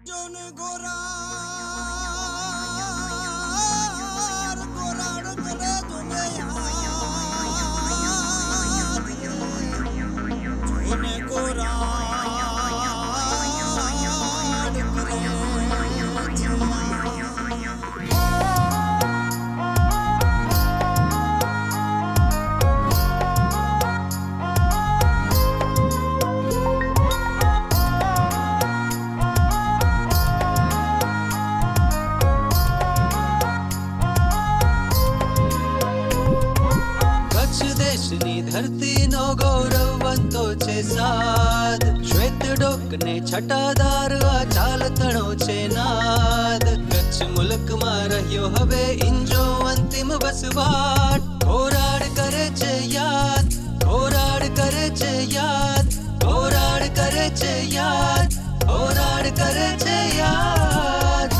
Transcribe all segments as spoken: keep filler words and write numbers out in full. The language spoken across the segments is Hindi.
धरती नो गौरवंतो छे साद श्वेत डोकने छटादार आ चाल तणो छे नाद कच्छ मुल्क मा रह्यो हवे इंजो अंतिम वसवाट घोराड करे छे याद घोराड करे छे याद घोराड करे छे याद घोराड करे छे याद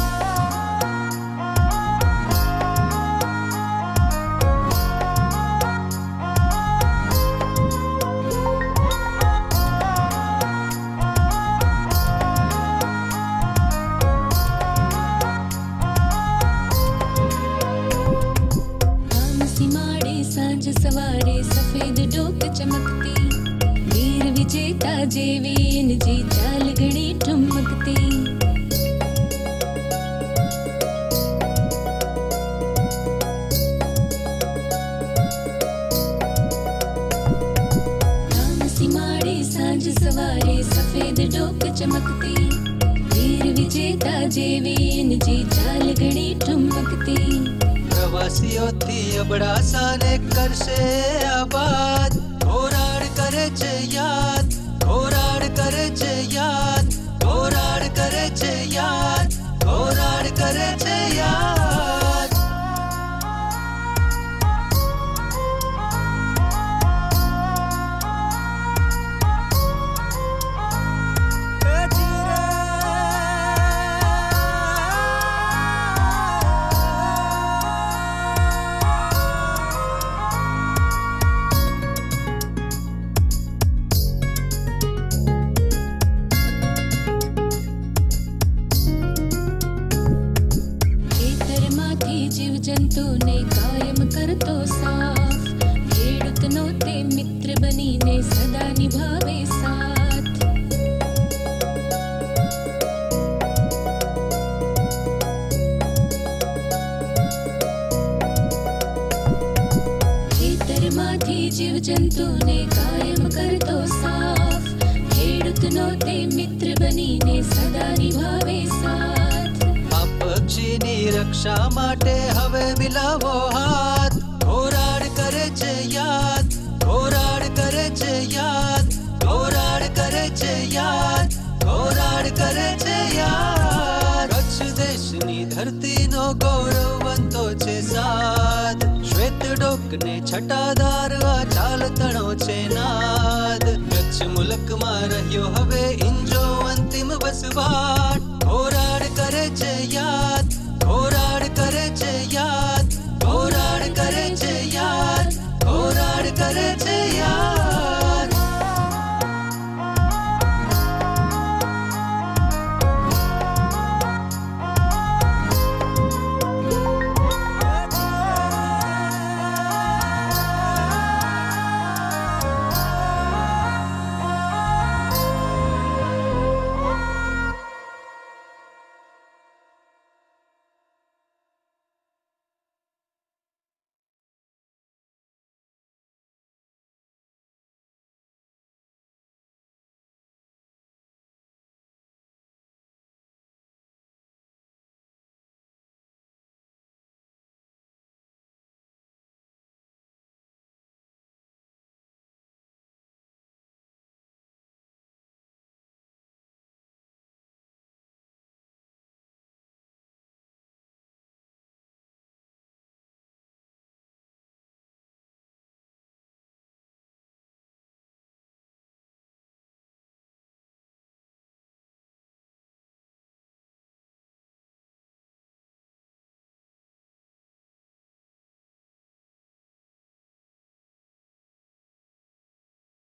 सवारे सफेद डोक चमकती वीर विजेता जेवी इनजी चाल घड़ी ठुमकती राम सिमाड़े सांझ सवारे सफेद डोक चमकती वीर विजेता जेवी इनजी चाल घड़ी ठुमकती प्रवासियों थी अबड़ासा ने करशे आबाद घोराड करे छे याद घोराड करे छे याद घोराड करे छे याद घोराड करे छे याद जंतु ने कायम करतो साफ खेडूत नो ते मित्र बनीने सदा निभावे साथ खेतर माथी जीव जंतु ने कायम करतो साफ खेडूत नो ते मित्र बनीने सदा निभावे साथ पक्षीनी रक्षा माटे हवे मिलावो हाथ घोराड करे छे याद घोराड करे छे याद घोराड करे छे याद घोराड करे छे याद कच्छ देशनी धरती नो गौरवंतो छे साद श्वेत डोकने छटादार आ चाल तणो छे नाद कच्छ मुल्क मा रह्यो हवे इंजो अंतिम वसवाट घोराड करे छे याद घोराड करे छे याद घोराड करे छे याद घोराड करे छे याद